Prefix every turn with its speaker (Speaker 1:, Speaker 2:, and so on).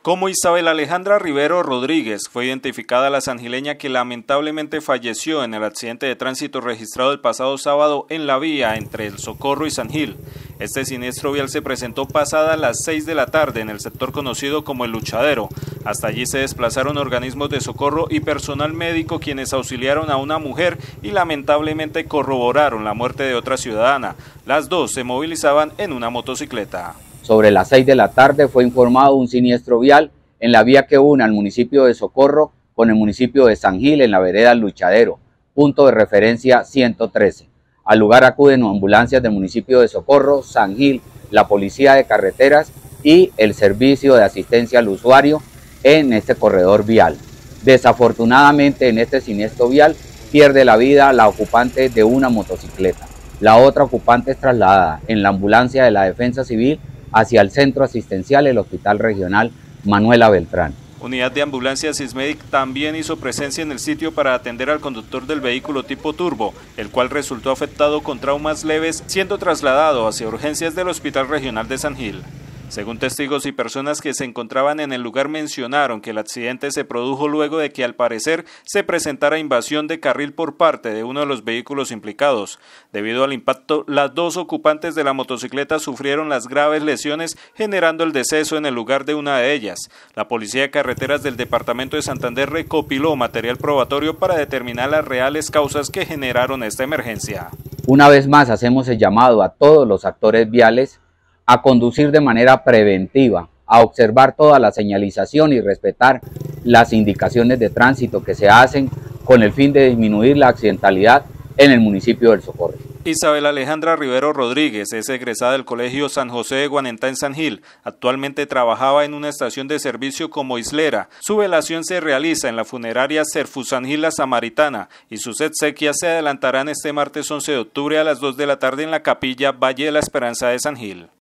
Speaker 1: Como Isabel Alejandra Rivero Rodríguez fue identificada la sangileña que lamentablemente falleció en el accidente de tránsito registrado el pasado sábado en la vía entre El Socorro y San Gil. Este siniestro vial se presentó pasada las 6 de la tarde en el sector conocido como El Luchadero. Hasta allí se desplazaron organismos de socorro y personal médico quienes auxiliaron a una mujer y lamentablemente corroboraron la muerte de otra ciudadana. Las dos se movilizaban en una motocicleta.
Speaker 2: Sobre las 6 de la tarde fue informado un siniestro vial en la vía que une al municipio de Socorro con el municipio de San Gil en la vereda El Luchadero, punto de referencia 113. Al lugar acuden ambulancias del municipio de Socorro, San Gil, la Policía de Carreteras y el Servicio de Asistencia al Usuario en este corredor vial. Desafortunadamente en este siniestro vial pierde la vida la ocupante de una motocicleta. La otra ocupante es trasladada en la ambulancia de la Defensa Civil hacia el centro asistencial, el Hospital Regional Manuela Beltrán.
Speaker 1: Unidad de ambulancia Sismedic también hizo presencia en el sitio para atender al conductor del vehículo tipo turbo, el cual resultó afectado con traumas leves, siendo trasladado hacia urgencias del Hospital Regional de San Gil. Según testigos y personas que se encontraban en el lugar mencionaron que el accidente se produjo luego de que al parecer se presentara invasión de carril por parte de uno de los vehículos implicados. Debido al impacto, las dos ocupantes de la motocicleta sufrieron las graves lesiones, generando el deceso en el lugar de una de ellas. La Policía de Carreteras del Departamento de Santander recopiló material probatorio para determinar las reales causas que generaron esta emergencia.
Speaker 2: Una vez más hacemos el llamado a todos los actores viales a conducir de manera preventiva, a observar toda la señalización y respetar las indicaciones de tránsito que se hacen con el fin de disminuir la accidentalidad en el municipio del Socorro.
Speaker 1: Isabel Alejandra Rivero Rodríguez es egresada del Colegio San José de Guanentá en San Gil. Actualmente trabajaba en una estación de servicio como islera. Su velación se realiza en la funeraria Serfu San Gil La Samaritana y sus exequias se adelantarán este martes 11 de octubre a las 2 de la tarde en la capilla Valle de la Esperanza de San Gil.